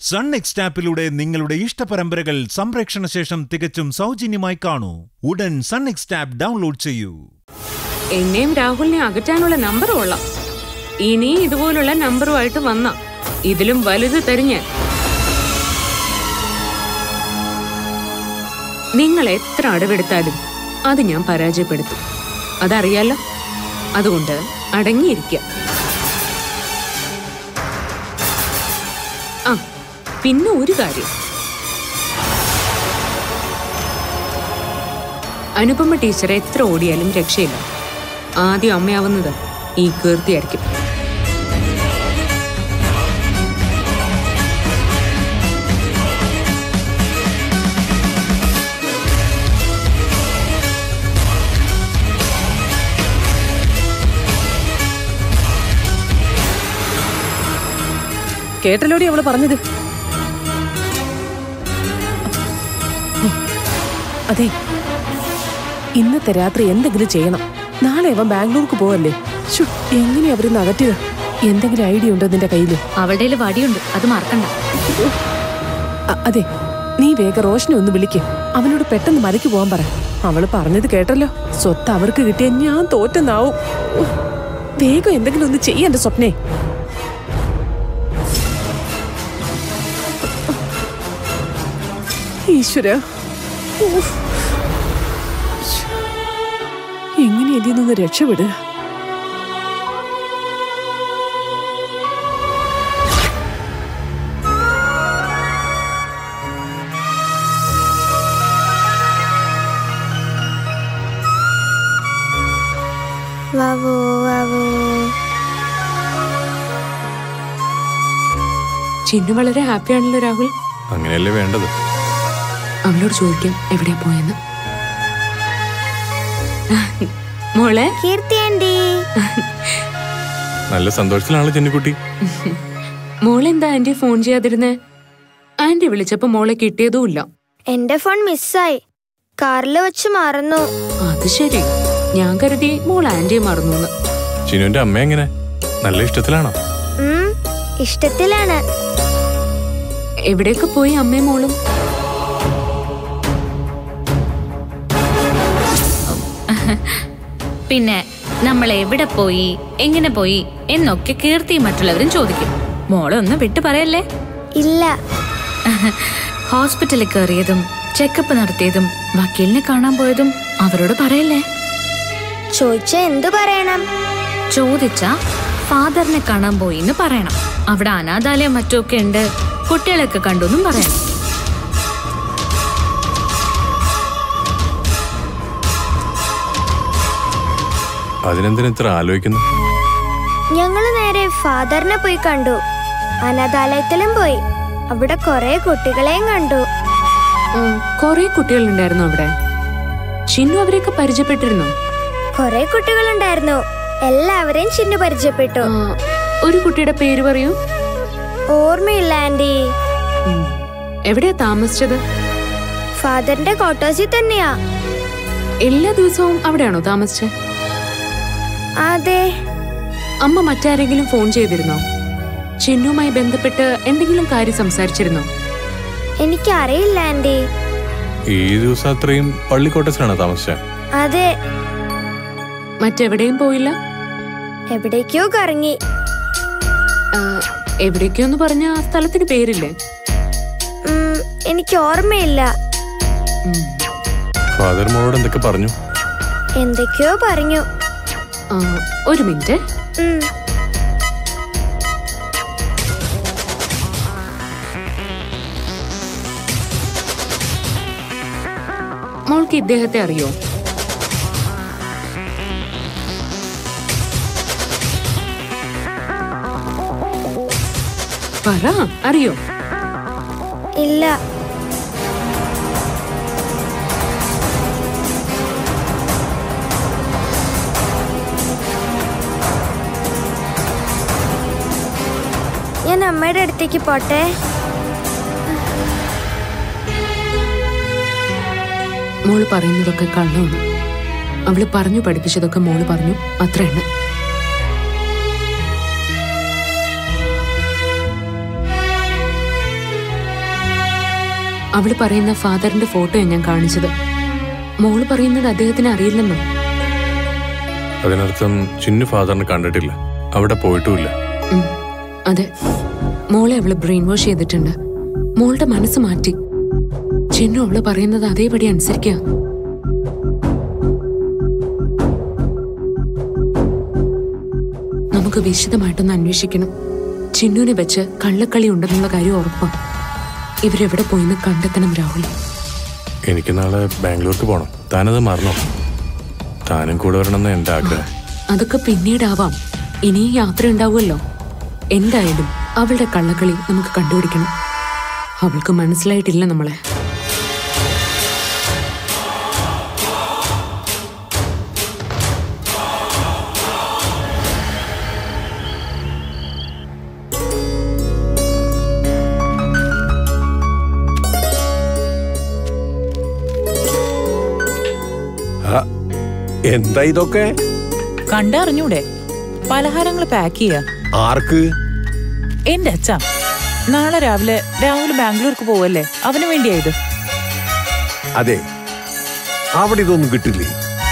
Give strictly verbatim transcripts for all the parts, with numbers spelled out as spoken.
Sun next ആപ്പിലൂടെ നിങ്ങളുടെ ഇഷ്ടപരമ്പരകൾ സംപ്രേക്ഷണ ശേഷം തികച്ചും സൗജന്യമായി കാണൂ. ഉടൻ സൺ നെക്സ്റ്റ് ആപ്പ് ഡൗൺലോഡ് ചെയ്യൂ. എന്നെയും രാഹുലിനെ അകറ്റാനുള്ള നമ്പർ കൊള്ളാം. ഇനി ഇതുപോലുള്ള നമ്പറുമായിട്ട് വന്ന ഇതിലും വലുത് തരിഞ്ഞ് നിങ്ങൾ എത്ര അടവെടുത്താലും അത് ഞാൻ പരാജയപ്പെടുത്തും. അതറിയാലോ. അതുകൊണ്ട് അടങ്ങിയിരിക്കുക. ആ പിന്നെ ഒരു കാര്യം, അനുപമ ടീച്ചർ എത്ര ഓടിയാലും രക്ഷയില്ല. ആദ്യം അമ്മയാവുന്നത് ഈ കീർത്തിയായിരിക്കും. കേട്ടല്ലോടി അവള് പറഞ്ഞത്. അതെ, ഇന്നത്തെ രാത്രി എന്തെങ്കിലും ചെയ്യണം. നാളെ അവൻ ബാംഗ്ലൂർക്ക് പോവല്ലേ. എങ്ങനെയാ അവര് അകറ്റിയത്? എന്തെങ്കിലും ഐഡിയ ഉണ്ടോ നിന്റെ കയ്യില്? അവളുടെ വടിയുണ്ട്, അത് മറക്കണ്ട. അതെ, നീ വേഗം റോഷനെ ഒന്ന് വിളിക്ക്. അവനോട് പെട്ടെന്ന് മലയ്ക്ക് പോവാൻ പറ. അവള് പറഞ്ഞത് കേട്ടല്ലോ. സ്വത്ത് അവർക്ക് കിട്ടിയ ഞാൻ തോറ്റെന്നാവും. വേഗം എന്തെങ്കിലും ഒന്ന് ചെയ്യ എന്റെ സ്വപ്നേ. ഈശ്വര, എങ്ങനെ ഇതിൽ നിന്ന് രക്ഷപ്പെടുക? ചിന്നു വളരെ ഹാപ്പിയാണല്ലോ രാഹുൽ. അങ്ങനെയല്ലേ വേണ്ടത്. അവളോട് ചോദിക്കാം എവിടെയാ പോയെന്ന്. മോളെ കീർത്തി ആന്റി, നല്ല സന്തോഷത്തിലാണല്ലോ ചെന്നിക്കുട്ടി. മോളെന്താ ആന്റി ഫോൺ ചെയ്യാതിരുന്നേ? ആന്റി വിളിച്ചപ്പോ മോളെ കിട്ടിയതുമില്ല. എന്റെ ഫോൺ മിസ്സായി, കാറിൽ വെച്ച് മറന്നു. അത് ശരി, ഞാൻ കരുതി മോൾ ആന്റിയെ മറന്നു. ചിന്നുവിന്റെ അമ്മ എങ്ങനെ? നല്ല ഇഷ്ടത്തിലാണോ? ഇഷ്ടത്തിലാണ്. എവിടെയൊക്കെ പോയി അമ്മയും മോളും? പിന്നെ നമ്മൾ എവിടെ പോയി, എങ്ങനെ പോയി എന്നൊക്കെ കീർത്തിയും മറ്റുള്ളവരും ചോദിക്കും. മോളെ ഒന്ന് വിട്ടു പറയല്ലേ. ഇല്ല. ഹോസ്പിറ്റലിൽ കയറിയതും ചെക്കപ്പ് നടത്തിയതും വക്കീലിനെ കാണാൻ പോയതും അവരോട് പറയല്ലേ. ചോദിച്ച എന്തു പറയണം? ചോദിച്ച ഫാദറിനെ കാണാൻ പോയി എന്ന് പറയണം. അവിടെ അനാഥാലയം മറ്റൊക്കെ ഉണ്ട്, കുട്ടികളൊക്കെ കണ്ടുവെന്നും പറയണം. അതിനെന്തിനാ ഇത്ര ആലോചിക്കുന്നു? ഞങ്ങള് നേരെ ഫാദറിനെ പോയി കണ്ടു. അനാഥാലയത്തിലും പോയി. അവിടെ കൊറേ കുട്ടികളെയും കണ്ടു. കൊറേ കുട്ടികളുണ്ടായിരുന്നു അവിടെ. ചിന്നു അവരെയൊക്കെ പരിചയപ്പെട്ടിരുന്നു? കൊറേ കുട്ടികളുണ്ടായിരുന്നു. എല്ലാവരെയും ചിന്നു പരിചയപ്പെട്ടു. ഒരു കുട്ടിയുടെ പേര് പറയൂ. ഓർമ്മയില്ല ആന്റി. എവിടെയാ താമസിച്ചത്? ഫാദറിന്റെ ക്വാർട്ടേഴ്സിൽ തന്നെയാ. എല്ലാ ദിവസവും അവിടെയാണോ താമസിച്ചത്? അതെ. അമ്മ മറ്റാരെങ്കിലും ഫോൺ ചെയ്തിരുന്നോ? ചിന്നുമായി ബന്ധപ്പെട്ട് എന്തെങ്കിലും കാര്യം സംസാരിച്ചിരുന്നോ? എനിക്കറിയില്ല ആന്റി. ഈ ദിവസം അത്രയും പള്ളിക്കോട്ടസിലാണോ താമസിച്ചത്? അതെ. മറ്റെവിടെയും പോയില്ല? എവിടേക്കോ കറങ്ങി. എവിടേക്കോന്ന് പറഞ്ഞ ആ സ്ഥലത്തിന് പേരില്ലേ? എനിക്ക് ഓർമ്മയില്ല. ഫാദർ മോളോട് എന്തൊക്കെ പറഞ്ഞു? എന്തൊക്കെയോ പറഞ്ഞു. ഒരു മിനിറ്റ്. മോൾക്ക് ഇദ്ദേഹത്തെ അറിയോ? പറ, അറിയോ? ഇല്ല. ഞാൻ അമ്മയുടെ അടുത്തേക്ക് പോട്ടെ. മോള് പറയുന്നതൊക്കെ കള്ളമാണ്. അവള് പറഞ്ഞു പഠിപ്പിച്ചതൊക്കെ മോള് പറഞ്ഞു, അത്രയാണ്. അവള് പറയുന്ന ഫാദറിന്റെ ഫോട്ടോയാണ് ഞാൻ കാണിച്ചത്. മോള് പറയുന്നത് അദ്ദേഹത്തിന് അറിയില്ലെന്നോ? അതിനർത്ഥം ചിന്നു ഫാദറിനെ കണ്ടിട്ടില്ല, അവിടെ പോയിട്ടുമില്ല. അതെ, മോളെ അവള് ബ്രെയിൻ വാഷ് ചെയ്തിട്ടുണ്ട്. മോളുടെ മനസ്സ് മാറ്റി. ചിന്നു അവള് പറയുന്നത് അതേപടി അനുസരിക്കുക. നമുക്ക് വിശദമായിട്ടൊന്ന് അന്വേഷിക്കണം. ചിന്നുവിനെ വെച്ച് കള്ളക്കളി ഉണ്ടെന്നുള്ള കാര്യം ഉറപ്പാണ്. ഇവരെവിടെ പോയിന്ന് കണ്ടെത്തണം രാഹുൽ. എനിക്ക് നാളെ ബാംഗ്ലൂർക്ക് പോണം. താനത് മറന്നോ? താനും കൂടെ വരണമെന്ന് എന്റെ ആഗ്രഹം. അതൊക്കെ പിന്നീടാവാം. ഇനിയും യാത്ര ഉണ്ടാവുമല്ലോ. എന്തായാലും അവളുടെ കള്ളക്കളി നമുക്ക് കണ്ടുപിടിക്കണം. അവൾക്ക് മനസ്സിലായിട്ടില്ല നമ്മളെ. എന്താ ഇതൊക്കെ? കണ്ടറിഞ്ഞൂടെ? പലഹാരങ്ങൾ പാക്ക് ചെയ്യാ. ആർക്ക്? എന്റെ അച്ഛ. നാളെ രാവിലെ രാഹുൽ ബാംഗ്ലൂർക്ക് പോവല്ലേ, അവന് വേണ്ടിയായത്. അതെ, അവിടെ ഇതൊന്നും കിട്ടില്ലേ?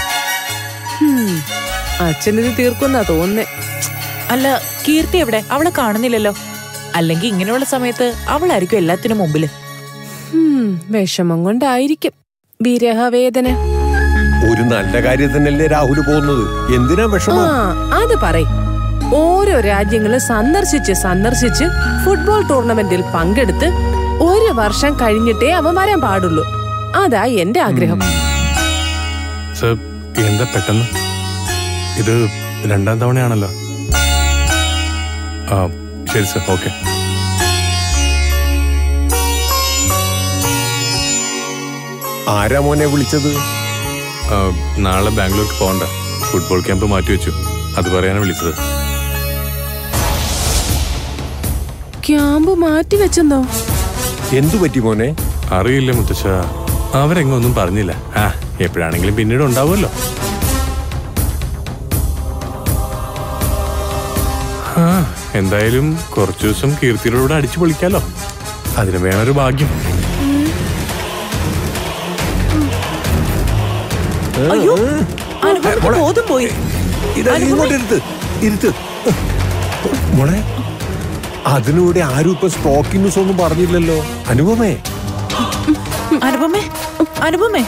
അച്ഛനിത് തീർക്കുന്നാ തോന്നുന്നേ. അല്ല, കീർത്തി എവിടെ? അവളെ കാണുന്നില്ലല്ലോ. അല്ലെങ്കിൽ ഇങ്ങനെയുള്ള സമയത്ത് അവളായിരിക്കും എല്ലാത്തിനും മുമ്പില്. വിഷമം കൊണ്ടായിരിക്കും, വിരഹവേദന. ഒരു നല്ല കാര്യത്തിനല്ലേ രാഹുല് പോകുന്നത്, എന്തിനാ വിഷമം? അത് പറയ്. ഓരോ രാജ്യങ്ങള് സന്ദർശിച്ച് സന്ദർശിച്ച് ഫുട്ബോൾ ടൂർണമെന്റിൽ പങ്കെടുത്ത് ഒരു വർഷം കഴിഞ്ഞിട്ടേ അവൻ വരാൻ പാടുള്ളൂ. അതാ എന്റെ ആഗ്രഹം. സർ, എന്താ പെട്ടെന്ന്? ഇത് രണ്ടാം തവണയാണല്ലോ. ആ ശരി സർ, ഓക്കെ. ആരാ മോനെ വിളിച്ചത്? നാളെ ബാംഗ്ലൂർക്ക് പോകണ്ട, ഫുട്ബോൾ ക്യാമ്പ് മാറ്റിവെച്ചു, അത് പറയാനാണ് വിളിച്ചത്. ക്യാമ്പ് മാറ്റിവെച്ചെന്നോ? എന്തു പറ്റി മോനെ? അറിയില്ല മുത്തച്ഛ, അവരെങ്ങും ഒന്നും പറഞ്ഞില്ല. ആ എപ്പോഴാണെങ്കിലും പിന്നീട് ഉണ്ടാവുമല്ലോ. ആ എന്തായാലും കുറച്ചു ദിവസം കീർത്തിയോടുകൂടെ അടിച്ചു പൊളിക്കാലോ. അതിന് വേണൊരു ഭാഗ്യം. അയ്യോ, ബോധം പോയി. മോളെ, അതിലൂടെ ആരും ഇപ്പൊ സ്ട്രോക്ക് ന്യൂസ് ഒന്നും പറഞ്ഞില്ലല്ലോ. അനുപമേ അനുപമേ അനുപമേ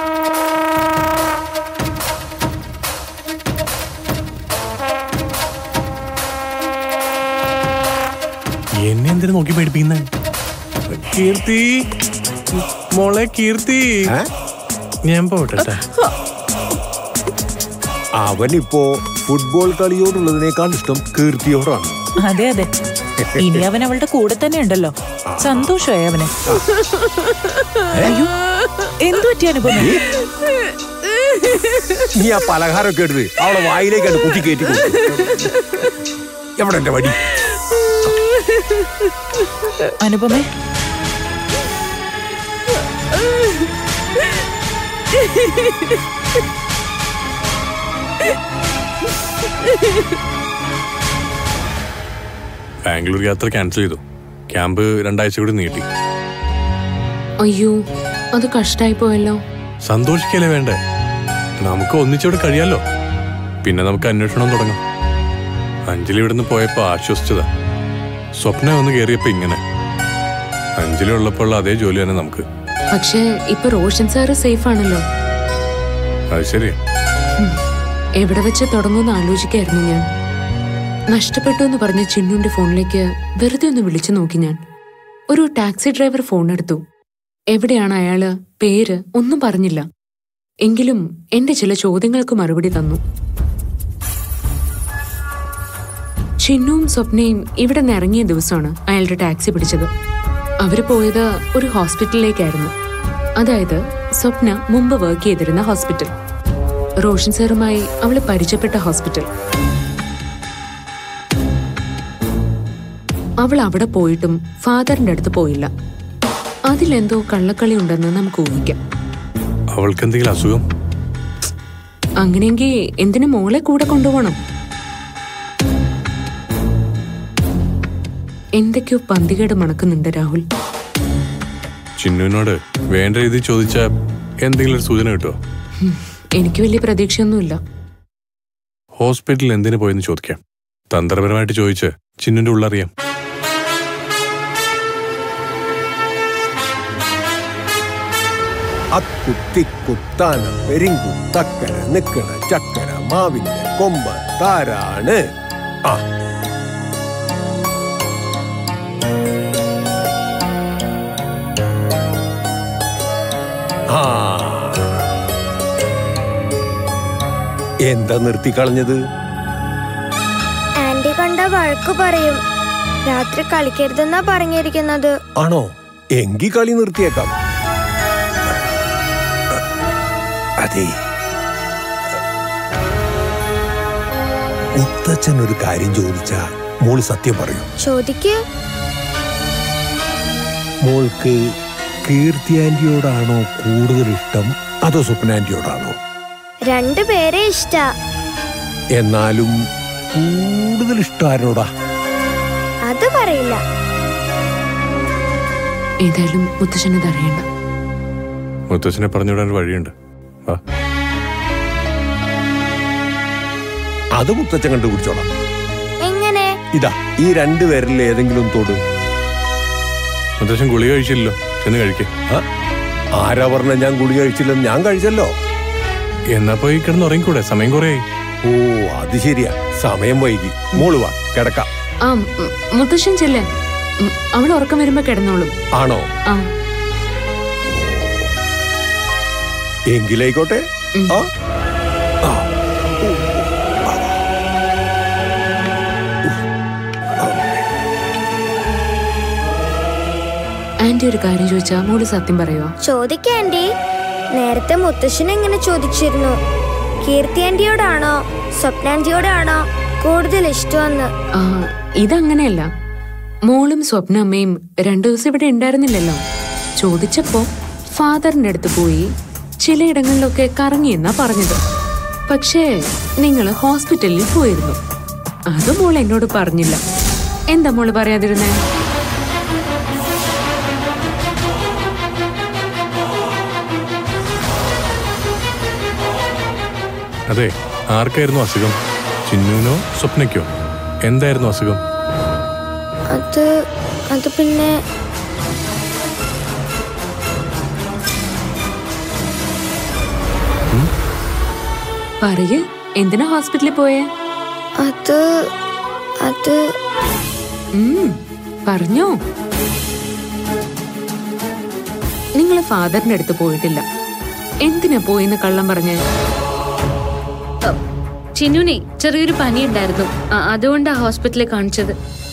എന്നെ എന്തിനു നോക്കി പേടിപ്പിക്കുന്ന? കീർത്തി മോളെ, കീർത്തി ഞാൻ പോട്ടെ. അവനിപ്പോ ഫുട്ബോൾ കളിയോടുള്ളതിനേക്കാൾ ഇഷ്ടം കീർത്തിയോടാണ്. അതെ അതെ, ഇനി അവൻ അവളുടെ കൂടെ തന്നെ ഉണ്ടല്ലോ. സന്തോഷമായി അവന്. അയ്യോ, എന്തു പറ്റി അനുപമ? നീ ആ പലഹാരമൊക്കെ എടുത്ത് അവളെ വായിലേക്കാണ് കുത്തി കയറ്റി. എവിടെ എന്റെ വടി? അനുപമേ, ബാംഗ്ലൂർ യാത്ര ക്യാൻസൽ ചെയ്തു. ക്യാമ്പ് രണ്ടാഴ്ച കൂടി നീട്ടി. അയ്യോ, അത് കഷ്ടായി പോയല്ലോ. സന്തോഷിക്കല്ലേ വേണ്ടേ? നമുക്ക് ഒന്നിച്ചോടെ കഴിയാലോ. പിന്നെ നമുക്ക് അന്വേഷണം തുടങ്ങാം. അഞ്ജലി ഇവിടുന്ന് പോയപ്പോ ആശ്വസിച്ചതാ. സ്വപ്ന വന്ന് കയറിയപ്പോ ഇങ്ങനെ. അഞ്ജലി ഉള്ളപ്പോൾ അതേ ജോലി തന്നെ നമുക്ക്. പക്ഷേ ഇപ്പൊ റോഷൻ സാറ് സേഫ് ആണല്ലോ. അത് ശരിയാ. എവിടെ വെച്ച് തുടങ്ങുമെന്ന് ആലോചിക്കായിരുന്നു ഞാൻ. നഷ്ടപ്പെട്ടു എന്ന് പറഞ്ഞ ചിന്നുന്റെ ഫോണിലേക്ക് വെറുതെ ഒന്ന് വിളിച്ചു നോക്കി ഞാൻ. ഒരു ടാക്സി ഡ്രൈവർ ഫോൺ എടുത്തു. എവിടെയാണ് അയാള്, പേര് ഒന്നും പറഞ്ഞില്ല. എങ്കിലും എന്റെ ചില ചോദ്യങ്ങൾക്ക് മറുപടി തന്നു. ചിന്നുവും സ്വപ്നയും ഇവിടെ നിന്ന് ഇറങ്ങിയ ദിവസമാണ് അയാളുടെ ടാക്സി പിടിച്ചത്. അവര് പോയത് ഒരു ഹോസ്പിറ്റലിലേക്കായിരുന്നു. അതായത് സ്വപ്ന മുമ്പ് വർക്ക് ചെയ്തിരുന്ന ഹോസ്പിറ്റൽ. റോഷൻ സാറുമായി അവള് പരിചയപ്പെട്ട ഹോസ്പിറ്റൽ. അവൾ അവിടെ പോയിട്ടും ഫാദറിന്റെ അടുത്ത് പോയില്ല. അതിലെന്തോ കള്ളക്കളി ഉണ്ടെന്ന് നമുക്ക് ഊഹിക്കാം. അവൾക്ക് എന്തെങ്കിലും അസുഖം? അങ്ങനെയെങ്കിൽ എന്തിനു മോളെ കൂടെ കൊണ്ടുപോകണം? എന്തൊക്കെയോ പന്തികേട് മണക്കുന്നുണ്ട് രാഹുൽ. ചിന്നുവിനോട് വേണ്ട രീതി ചോദിച്ചാൽ എന്തെങ്കിലും ഒരു സൂചന കിട്ടുമോ? എനിക്ക് വലിയ പ്രതീക്ഷയൊന്നുമില്ല. ഹോസ്പിറ്റലിൽ എന്തിനു പോയെന്ന് ചോദിക്കാം. തന്ത്രപരമായിട്ട് ചോദിച്ച് ചിന്നുവിന്റെ ഉള്ളറിയാം. അക്കുത്തിക്കുത്താന പെരിങ്കുത്തക്കര നിക്കണ ചക്കര മാവിന്റെ കൊമ്പത്താരാണ്. ആ എന്താ നിർത്തിക്കളഞ്ഞത്? ആന്റി കണ്ട വഴക്ക് പറയും. രാത്രി കളിക്കരുതെന്നാ പറഞ്ഞിരിക്കുന്നത്. ആണോ? എങ്കി കളി നിർത്തിയേക്കാം. അതെ, മുത്തച്ഛൻ ഒരു കാര്യം ചോദിച്ചാ മോള് സത്യം പറയൂ. ചോദിക്ക്. മോൾക്ക് കീർത്തി ആന്റിയോടാണോ കൂടുതൽ ഇഷ്ടം അതോ സ്വപ്ന ആന്റിയോടാണോ? രണ്ടുപേരെ ഇഷ്ട. എന്നാലും കൂടുതൽ ഇഷ്ടം ആരോടാ? അത് പറയില്ല. ഏതായാലും മുത്തശ്ശനത് അറിയണ്ട. മുത്തച്ഛനെ പറഞ്ഞുവിടാൻ ഒരു വഴിയുണ്ട്. അത് മുത്തച്ഛൻ കണ്ടുപിടിച്ചോളാം. എങ്ങനെ? ഇതാ ഈ രണ്ടുപേരിൽ ഏതെങ്കിലും തോട്. മുത്തച്ഛൻ ഗുളിക കഴിച്ചില്ലല്ലോ, ചെന്ന് കഴിക്കേ. ആരാ പറഞ്ഞ ഞാൻ ഗുളിക കഴിച്ചില്ലെന്ന്? ഞാൻ കഴിച്ചല്ലോ. എന്നാ പോയി കിടന്ന് ഉറങ്ങിക്കൂടെ? സമയം കുറേയായി. ഓ അത് ശരിയാ, സമയം വൈകി. മോള് വാ, കിടക്കാം. ആ മുത്തശ്ശൻ ചെല്ലേ, അവൾ ഉറക്കം വരുമ്പോ കിടന്നോളും. ആണോ? ആ എങ്കിലായിക്കോട്ടെ. ആ ആന്റി ഒരു കാര്യം ചോദിച്ചാ മോള് സത്യം പറയോ? ചോദിക്ക ആന്റി. നേരത്തെ മുത്തശ്ശൻ എങ്ങനെ ചോദിച്ചിരുന്നു, കീർത്തി ആന്റിയോടാണോ സ്വപ്ന ആന്റിയോടാണോ കൂടുതൽ ഇഷ്ടമെന്ന്. ആ ഇതങ്ങനെയല്ല. മോളും സ്വപ്ന അമ്മയും രണ്ടു ദിവസം ഇവിടെ ഉണ്ടായിരുന്നില്ലല്ലോ. ചോദിച്ചപ്പോ ഫാദറിന്റെ അടുത്ത് പോയി ചിലയിടങ്ങളിലൊക്കെ കറങ്ങിയെന്നാ പറഞ്ഞത്. പക്ഷേ നിങ്ങൾ ഹോസ്പിറ്റലിൽ പോയിരുന്നു. അത് മോൾ എന്നോട് പറഞ്ഞില്ല. എന്താ മോള് പറയാതിരുന്നേ? അതെ, ആർക്കായിരുന്നു അസുഖം? ചിന്നുവിനോ സ്വപ്നയ്ക്കോ? എന്തായിരുന്നു അസുഖം? അത് അത് പിന്നെ പറയ്, എന്തിനാ ഹോസ്പിറ്റലിൽ പോയേ? അത് അത് പറഞ്ഞോ. നിങ്ങള് ഫാദറിന്റെ അടുത്ത് പോയിട്ടില്ല, എന്തിനാ പോയിന്ന് കള്ളം പറഞ്ഞേ? ചിന്നുനെ ചെറിയൊരു പനി ഉണ്ടായിരുന്നു, അതുകൊണ്ടാ ഹോസ്പിറ്റലിൽ കാണിച്ചത്.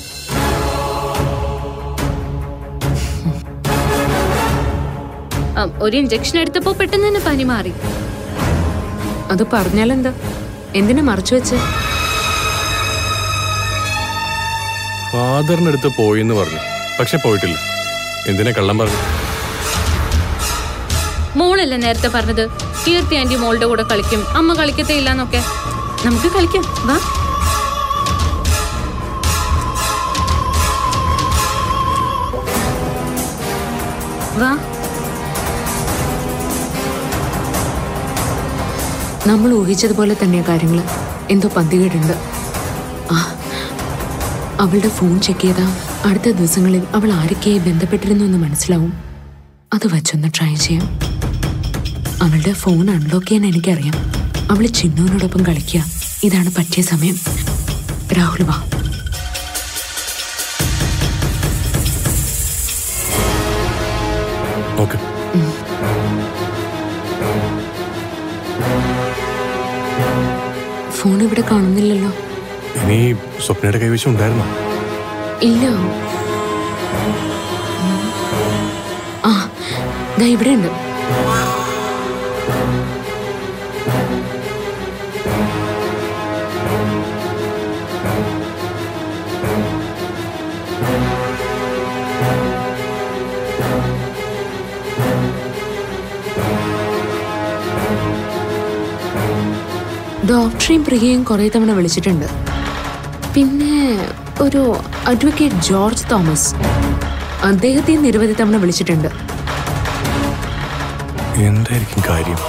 ഒരു ഇഞ്ചക്ഷൻ എടുത്തപ്പോ പെട്ടെന്ന് തന്നെ പനി മാറി. അത് പറഞ്ഞാലെന്താ? എന്തിനാ മറച്ചു വെച്ച്? ഫാദറിന്റെ അടുത്ത് പോയിന്ന് പറഞ്ഞു, പക്ഷെ പോയിട്ടില്ല. എന്തിനാ കള്ളം പറഞ്ഞു? മോളല്ലേ നേരത്തെ പറഞ്ഞത് കീർത്തി ആന്റി മോളുടെ കൂടെ കളിക്കും, അമ്മ കളിക്കത്തേ ഇല്ലാന്നൊക്കെ. നമുക്ക് കളിക്കാം, വാ. വാ. നമ്മൾ ഊഹിച്ചതുപോലെ തന്നെയാ കാര്യങ്ങള്. എന്തോ പന്തികേടുണ്ട്. ആ അവളുടെ ഫോൺ ചെക്ക് ചെയ്താ അടുത്ത ദിവസങ്ങളിൽ അവൾ ആരൊക്കെയായി ബന്ധപ്പെട്ടിരുന്നു എന്ന് മനസ്സിലാവും. അത് വച്ചൊന്ന് ട്രൈ ചെയ്യാം. അവളുടെ ഫോൺ അൺലോക്ക് ചെയ്യാൻ എനിക്കറിയാം. അവള് ചിന്നുവിനോടൊപ്പം കളിക്കുക. ഇതാണ് പറ്റിയ സമയം. രാഹുൽ വാ. ഫോൺ ഇവിടെ കാണുന്നില്ലല്ലോ. ഇനി സ്വപ്നയുടെ കൈവശം ഉണ്ടായിരുന്നോ? ഇല്ല. ആ ദാ ഇവിടെ ഉണ്ട്. ഡോക്ടറെയും പ്രിയയും കുറെ തവണ വിളിച്ചിട്ടുണ്ട്. പിന്നെ ഒരു അഡ്വക്കേറ്റ് ജോർജ് തോമസ്, അദ്ദേഹത്തെയും നിരവധി തവണ വിളിച്ചിട്ടുണ്ട്. എന്തായിരിക്കും കാര്യം?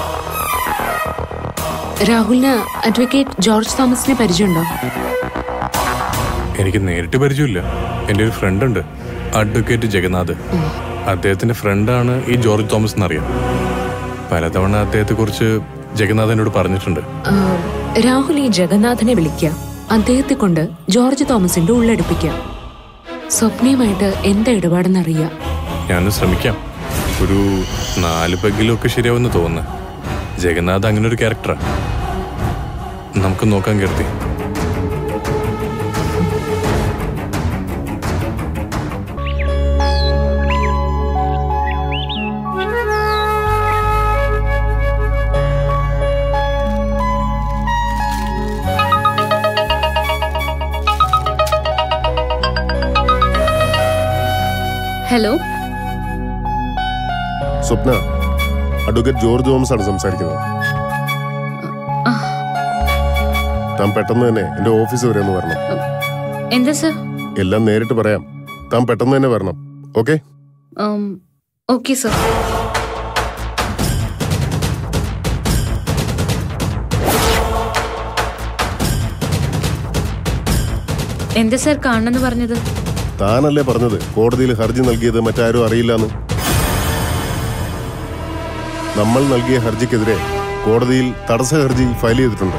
രാഹുലിന് അഡ്വക്കേറ്റ് ജോർജ് തോമസിനെ പരിചയമുണ്ടോ? എനിക്ക് നേരിട്ട് പരിചയമില്ല. എൻ്റെ ഒരു ഫ്രണ്ട് ഉണ്ട്, അഡ്വക്കേറ്റ് ജഗന്നാഥ്. അദ്ദേഹത്തിന്റെ ഫ്രണ്ടാണ് ഈ ജോർജ് തോമസ് എന്നറിയാം. പലതവണ അദ്ദേഹത്തെ കുറിച്ച് ജഗന്നാഥ് എന്നോട് പറഞ്ഞിട്ടുണ്ട്. രാഹുൽ ഈ ജഗന്നാഥനെ വിളിക്കുക, അദ്ദേഹത്തെ കൊണ്ട് ജോർജ് തോമസിന്റെ ഉള്ളെടുപ്പിക്കുക. സ്വപ്നയുമായിട്ട് എന്താ ഇടപാടെന്നറിയാം. ഞാനൊന്ന് ശ്രമിക്കാം. ഒരു നാല് പെഗ്ഗിലും ഒക്കെ ശരിയാവുമെന്ന് തോന്നുന്നു. ജഗന്നാഥ് അങ്ങനെ ഒരു ക്യാരക്ടറാ. നമുക്ക് നോക്കാൻ കരുതി. Hello, Swapna, advocate George Thomas ആണ് സംസാരിക്കുന്നത്. താൻ പെട്ടെന്ന് തന്നെ എന്റെ ഓഫീസ് വരെ ഒന്ന് വരണം. എന്താ സർ? എല്ലാം നേരിട്ട് പറയാം. താൻ പെട്ടെന്ന് തന്നെ വരണം. ഓക്കെ? Okay sir. എന്താ സർ കാണണമെന്ന് പറഞ്ഞത്? താനല്ലേ പറഞ്ഞത് കോടതിയിൽ ഹർജി നൽകിയത് മറ്റാരും അറിയില്ലെന്ന്. നമ്മൾ നൽകിയ ഹർജിക്കെതിരെ കോടതിയിൽ തടസ്സ ഹർജി ഫയൽ ചെയ്തിട്ടുണ്ട്.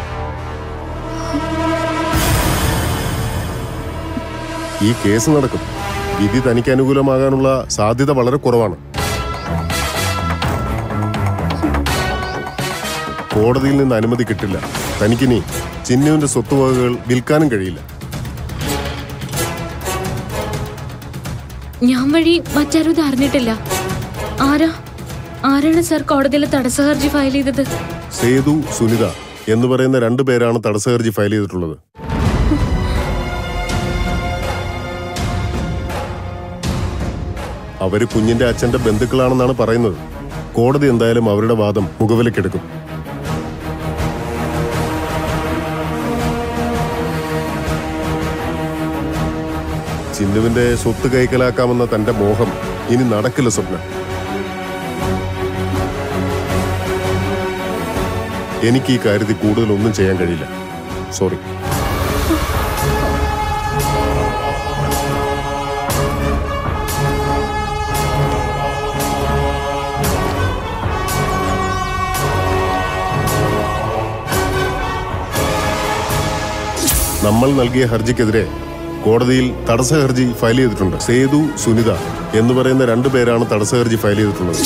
ഈ കേസ് നടക്കും. വിധി തനിക്ക് അനുകൂലമാകാനുള്ള സാധ്യത വളരെ കുറവാണ്. കോടതിയിൽ നിന്ന് അനുമതി കിട്ടില്ല. തനിക്കിനി ചിന്നുവിന്റെ സ്വത്തുവകകൾ വിൽക്കാനും കഴിയില്ല. ഞാൻ വഴി മറ്റാരും ഇത് അറിഞ്ഞിട്ടില്ല. ആരാ ആരാണ് സർ കോടതിയിൽ തടസ്സ ഹർജി ഫയൽ ചെയ്തത്? സേതു, സുനിത എന്ന് പറയുന്ന രണ്ടു പേരാണ് തടസ്സ ഹർജി ഫയൽ ചെയ്തിട്ടുള്ളത്. അവര് കുഞ്ഞിന്റെ അച്ഛന്റെ ബന്ധുക്കളാണെന്നാണ് പറയുന്നത്. കോടതി എന്തായാലും അവരുടെ വാദം മുഖവിലക്കെടുക്കും. ചിന്നുവിന്റെ സ്വത്ത് കൈക്കലാക്കാമെന്ന തന്റെ മോഹം ഇനി നടക്കില്ല സ്വപ്ന. എനിക്ക് ഈ കാര്യത്തിൽ കൂടുതലൊന്നും ചെയ്യാൻ കഴിയില്ല. സോറി. നമ്മൾ നൽകിയ ഹർജിക്കെതിരെ കോടതിയിൽ തടസ്സ ഹർജി ഫയൽ ചെയ്തിട്ടുണ്ട്. സേതു, സുനിത എന്ന് പറയുന്ന രണ്ടു പേരാണ് തടസ്സ ഹർജി ഫയൽ ചെയ്തിട്ടുള്ളത്.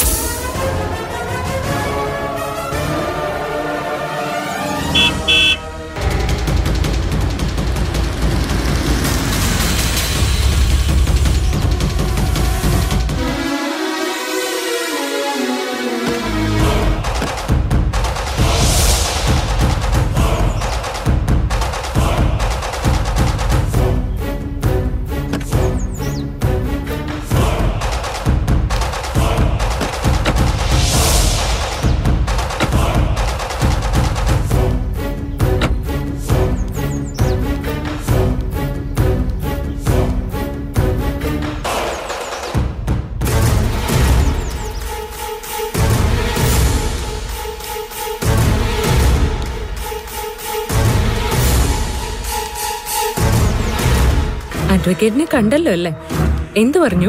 അഡ്വക്കേറ്റിനെ കണ്ടല്ലോ അല്ലേ? എന്തു പറഞ്ഞു?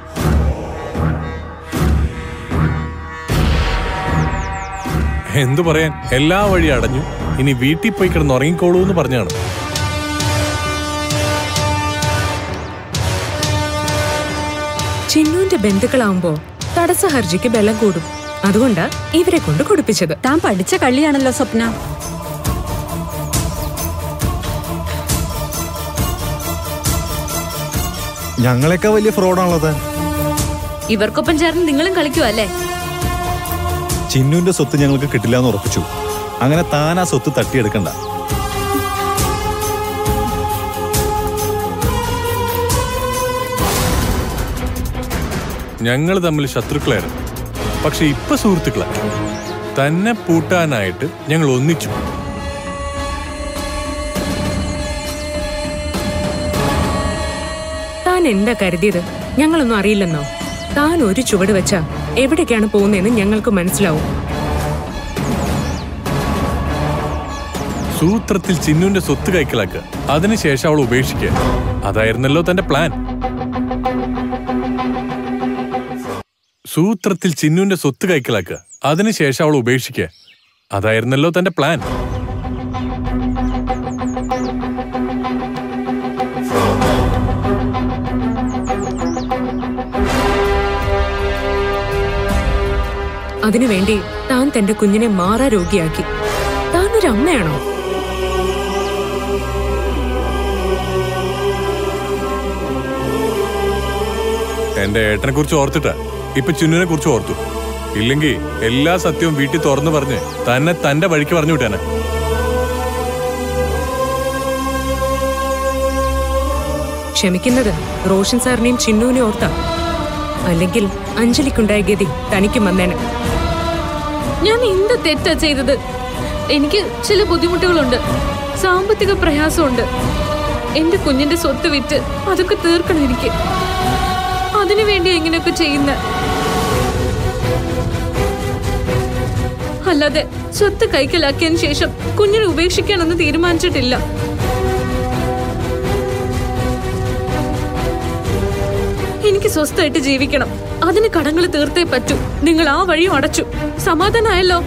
എന്തു പറയാൻ, എല്ലാ വഴി അടഞ്ഞു. ഇനി വീട്ടിൽ പോയി കിടന്ന് ഉറങ്ങിക്കോളൂ എന്ന് പറഞ്ഞാണ്. ചിന്നുവിന്റെ ബന്ധുക്കളാവുമ്പോ തടസ്സ ഹർജിക്ക് ബലം കൂടും. അതുകൊണ്ടാ ഇവരെ കൊണ്ട് കൊടുപ്പിച്ചത്. താൻ പഠിച്ച കളിയാണല്ലോ സ്വപ്ന. ഞങ്ങളെക്കാ വലിയ ഫ്രോഡാണല്ലോ താൻ. ഇവർക്കൊപ്പം ചേർന്ന് നിങ്ങളും കളിക്കുവോ അല്ലേ? ചിന്നുവിന്റെ സ്വത്ത് ഞങ്ങൾക്ക് കിട്ടില്ല എന്ന് ഉറപ്പിച്ചു. അങ്ങനെ താൻ ആ സ്വത്ത് തട്ടിയെടുക്കണ്ട. ഞങ്ങൾ തമ്മിൽ ശത്രുക്കളായിരുന്നു, പക്ഷെ ഇപ്പൊ സുഹൃത്തുക്കളാണ്. തന്നെ പൂട്ടാനായിട്ട് ഞങ്ങൾ ഒന്നിച്ചു. താൻ എന്താ കരുതിയത്? ഞങ്ങളൊന്നും അറിയില്ലെന്നോ? താൻ ഒരു ചുവട് വെച്ചാ എവിടേക്കാണ് പോകുന്നതെന്ന് ഞങ്ങൾക്ക് മനസ്സിലാവും. സൂത്രത്തിൽ ചിന്നുവിന്റെ സ്വത്ത് കൈക്കലാക്കുക, അതിനുശേഷം അവൾ ഉപേക്ഷിക്കുക. അതായിരുന്നല്ലോ തന്റെ പ്ലാൻ. സൂത്രത്തിൽ ചിന്നുവിന്റെ സ്വത്ത് കൈക്കലാക്കുക, അതിനുശേഷം അവൾ ഉപേക്ഷിക്കുക. അതായിരുന്നല്ലോ തന്റെ പ്ലാൻ. അതിനുവേണ്ടി താൻ തന്റെ കുഞ്ഞിനെ മാറാ രോഗിയാക്കി. താൻ ഒരു അമ്മയാണോ? എന്റെ ഏട്ടനെ കുറിച്ച് ഓർത്തിട്ടാ ഇപ്പൊ ചിന്നുവിനെ കുറിച്ച് ഓർത്തു. ഇല്ലെങ്കിൽ എല്ലാ സത്യവും വീട്ടിൽ തുറന്നു പറഞ്ഞ് തന്നെ തന്റെ വഴിക്ക് പറഞ്ഞു വിട്ടാനെ. ക്ഷമിക്കുന്നത് റോഷൻ സാറിനെയും ചിന്നുവിനെ ഓർത്താ. അല്ലെങ്കിൽ അഞ്ജലിക്കുണ്ടായ ഗതി തനിക്കും വന്നേനെ. ഞാൻ എന്ത് തെറ്റാ ചെയ്തത്? എനിക്ക് ചില ബുദ്ധിമുട്ടുകളുണ്ട്, സാമ്പത്തിക പ്രയാസമുണ്ട്. എന്റെ കുഞ്ഞിന്റെ സ്വത്ത് വിറ്റ് അതൊക്കെ തീർക്കണം എനിക്ക്. അതിനുവേണ്ടി എങ്ങനെയൊക്കെ ചെയ്യുന്ന, അല്ലാതെ സ്വത്ത് കൈക്കലാക്കിയതിനു ശേഷം കുഞ്ഞിനെ ഉപേക്ഷിക്കാനൊന്നും തീരുമാനിച്ചിട്ടില്ല. എനിക്ക് സ്വസ്ഥമായിട്ട് ജീവിക്കണം. അതിന് കടങ്ങൾ തീർത്തേ പറ്റൂ. നിങ്ങൾ ആ വഴിയും അടച്ചു. സമാധാനായല്ലോ?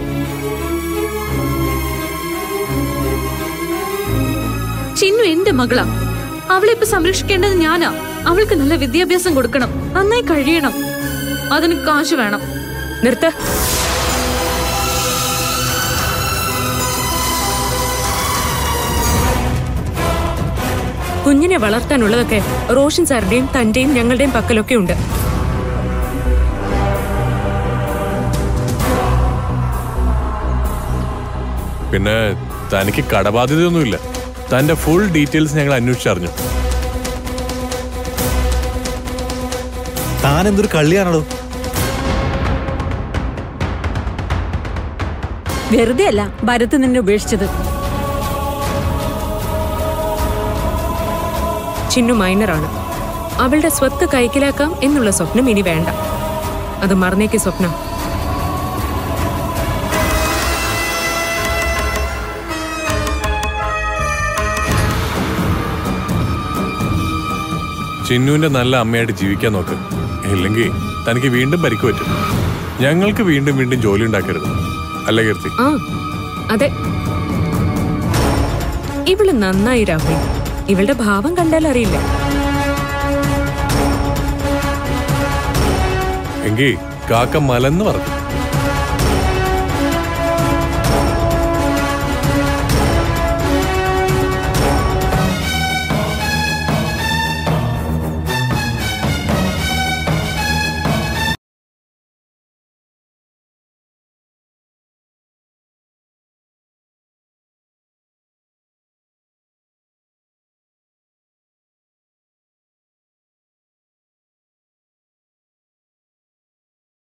ചിന്നു എന്റെ മകളാ. അവളെ ഇപ്പൊ സംരക്ഷിക്കേണ്ടത് ഞാനാ. അവൾക്ക് നല്ല വിദ്യാഭ്യാസം കൊടുക്കണം, നന്നായി കഴിയണം. അതിന് കാശ് വേണം. നിർത്ത. കുഞ്ഞിനെ വളർത്താനുള്ളതൊക്കെ റോഷൻ സാറിന്റെയും തന്റെയും ഞങ്ങളുടെയും പക്കലൊക്കെ ഉണ്ട്. പിന്നെ തനിക്ക് കടബാധ്യതയൊന്നുമില്ല. തന്റെ ഫുൾ ഡീറ്റെയിൽസ് ഞങ്ങൾ അന്വേഷിച്ചറിഞ്ഞു. താൻ എന്തൊരു കള്ളിയാണല്ലോ. വെറുതെ അല്ല ഭരത് നിന്നെ ഉപേക്ഷിച്ചത്. ചിന്നു മൈനറാണ്. അവളുടെ സ്വത്ത് കൈക്കലാക്കാം എന്നുള്ള സ്വപ്നം ഇനി വേണ്ട. അത് മറന്നേക്ക് സ്വപ്നം. ചിന്നുവിന്റെ നല്ല അമ്മയായിട്ട് ജീവിക്കാൻ നോക്ക്. ഇല്ലെങ്കിൽ തനിക്ക് വീണ്ടും പരിക്ക് പറ്റും. ഞങ്ങൾക്ക് വീണ്ടും വീണ്ടും ജോലി ഉണ്ടാക്കരുത്, അല്ല കീർത്തി? ആ അതെ, ഇവള് നന്നായി രാഹുൽ. ഇവളുടെ ഭാവം കണ്ടാൽ അറിയില്ല. എങ്കിൽ കാക്ക മലന്ന് പറഞ്ഞു.